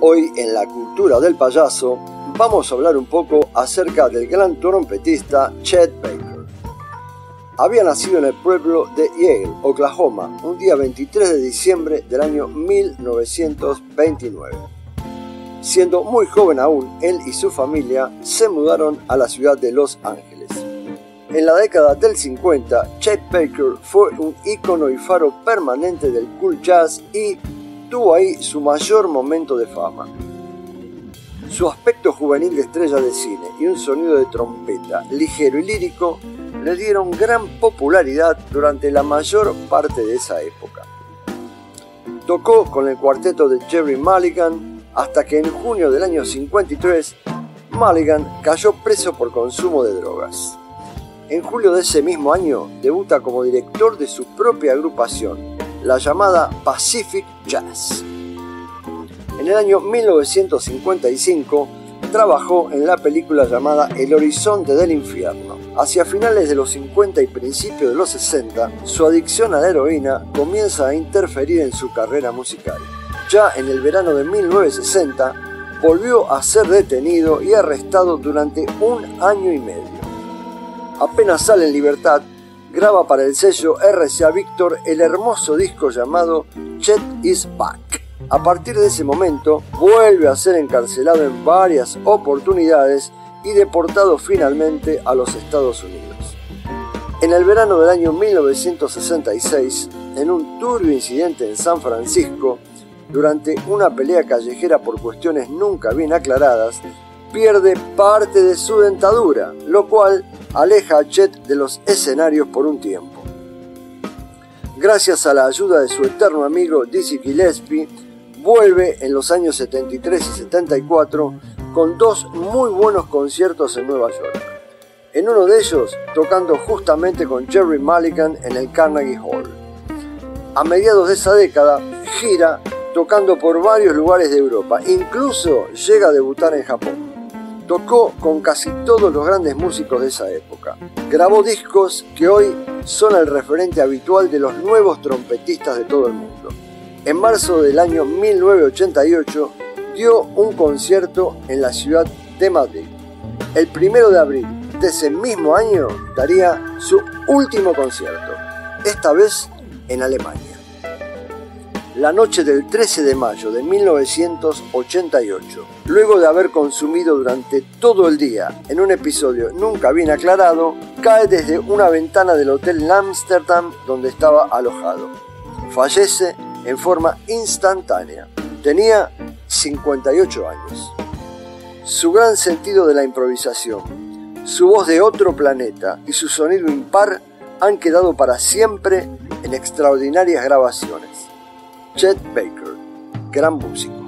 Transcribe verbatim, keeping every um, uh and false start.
Hoy en la cultura del payaso vamos a hablar un poco acerca del gran trompetista Chet Baker. Había nacido en el pueblo de Yale, Oklahoma, un día veintitrés de diciembre del año mil novecientos veintinueve. Siendo muy joven aún, él y su familia se mudaron a la ciudad de Los Ángeles. En la década del cincuenta, Chet Baker fue un ícono y faro permanente del cool jazz y tuvo ahí su mayor momento de fama. Su aspecto juvenil de estrella de cine y un sonido de trompeta ligero y lírico le dieron gran popularidad durante la mayor parte de esa época. Tocó con el cuarteto de Gerry Mulligan hasta que en junio del año cincuenta y tres Mulligan cayó preso por consumo de drogas. En julio de ese mismo año debuta como director de su propia agrupación, la llamada Pacific Jazz. En el año mil novecientos cincuenta y cinco trabajó en la película llamada El Horizonte del Infierno. Hacia finales de los cincuenta y principios de los sesenta, su adicción a la heroína comienza a interferir en su carrera musical. Ya en el verano de mil novecientos sesenta, volvió a ser detenido y arrestado durante un año y medio. Apenas sale en libertad, graba para el sello R C A Victor el hermoso disco llamado Chet is Back. A partir de ese momento, vuelve a ser encarcelado en varias oportunidades y deportado finalmente a los Estados Unidos. En el verano del año mil novecientos sesenta y seis, en un turbio incidente en San Francisco, durante una pelea callejera por cuestiones nunca bien aclaradas, pierde parte de su dentadura, lo cual aleja a Chet de los escenarios por un tiempo. Gracias a la ayuda de su eterno amigo Dizzy Gillespie, vuelve en los años setenta y tres y setenta y cuatro con dos muy buenos conciertos en Nueva York. En uno de ellos, tocando justamente con Gerry Mulligan en el Carnegie Hall. A mediados de esa década, gira tocando por varios lugares de Europa, incluso llega a debutar en Japón. Tocó con casi todos los grandes músicos de esa época. Grabó discos que hoy son el referente habitual de los nuevos trompetistas de todo el mundo. En marzo del año mil novecientos ochenta y ocho dio un concierto en la ciudad de Madrid. El primero de abril de ese mismo año daría su último concierto, esta vez en Alemania. La noche del trece de mayo de mil novecientos ochenta y ocho, luego de haber consumido durante todo el día en un episodio nunca bien aclarado, cae desde una ventana del hotel en Ámsterdam donde estaba alojado. Fallece en forma instantánea. Tenía cincuenta y ocho años. Su gran sentido de la improvisación, su voz de otro planeta y su sonido impar han quedado para siempre en extraordinarias grabaciones. Chet Baker, gran músico.